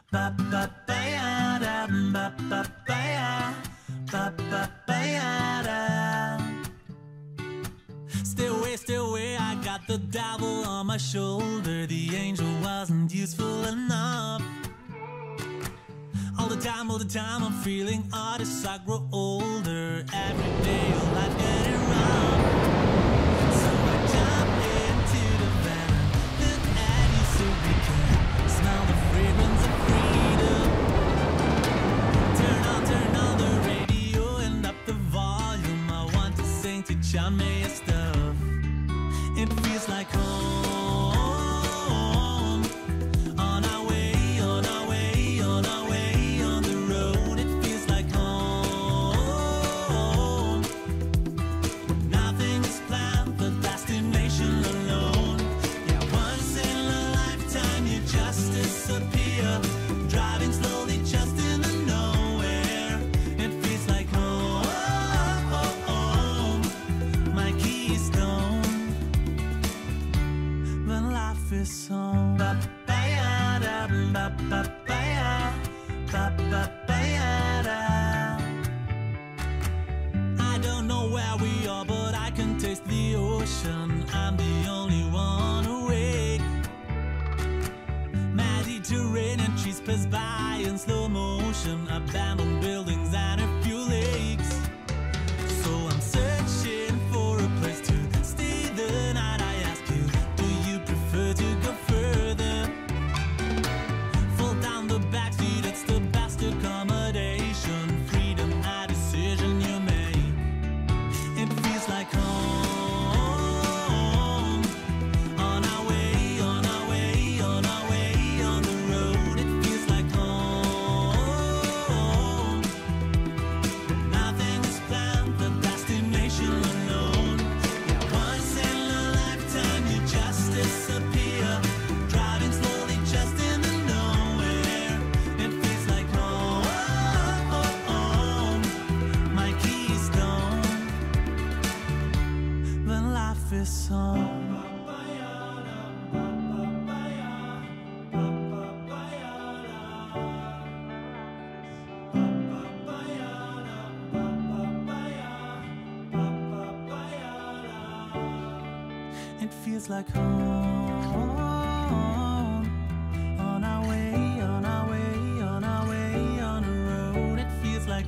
Stay away, I got the devil on my shoulder. The angel wasn't useful enough. All the time I'm feeling odd as I grow older. Every day your life getting rough. So I jump into the van, look at you so we can smell the fragrance of freedom. Turn on the radio and up the volume. I want to sing to John Mayer stuff. It feels like home. On our way, on our way, on our way, on the road. It feels like home. Nothing is planned, the destination alone. Yeah, once in a lifetime you just disappear. Driving slowly just in the nowhere. It feels like home. My key is gone. When life is home. I don't know where we are, but I can taste the ocean. I'm the only one awake. Mediterranean trees pass by in slow motion. Abandoned buildings and a few lakes. So I'm searching for a place to stay the night. I ask you, do you prefer to go further? Fall down the back street, it's the best accommodation. Freedom, a decision you make. It feels like home. On our way, on our way, on our way, on the road. It feels like home. Nothing is planned, the destination alone. Yeah, once in a lifetime you just disappear. Driving slowly just in the nowhere. It feels like home. My key is gone. When life is home. It feels like home. On our way, on our way, on our way, on the road. It feels like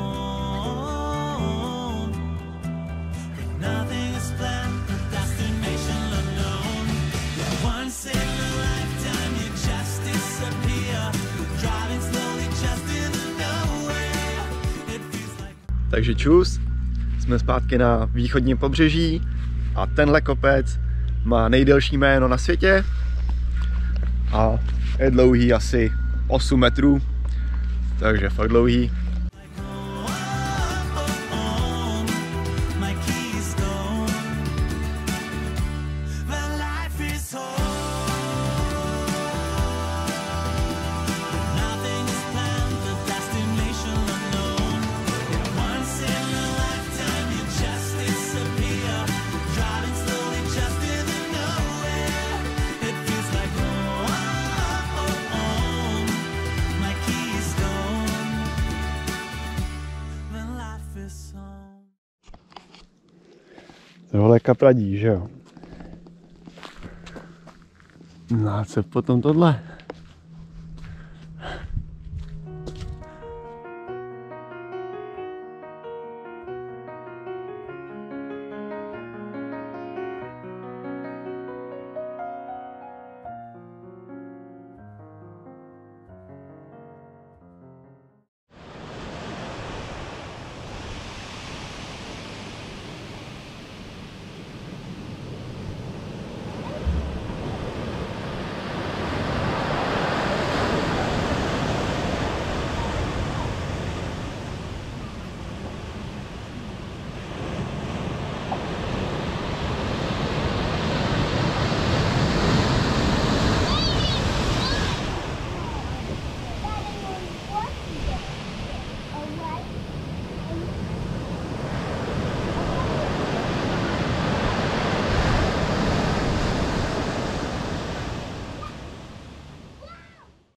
home. Nothing is planned, the destination unknown. Once in a lifetime you just disappear. Driving slowly just in the nowhere. It feels like... Takže čus, jsme zpátky na východním pobřeží a tenhle kopec má nejdelší jméno na světě a je dlouhý asi 8 metrů, takže fakt dlouhý. Tohle kapradí, že jo? No a co potom tohle?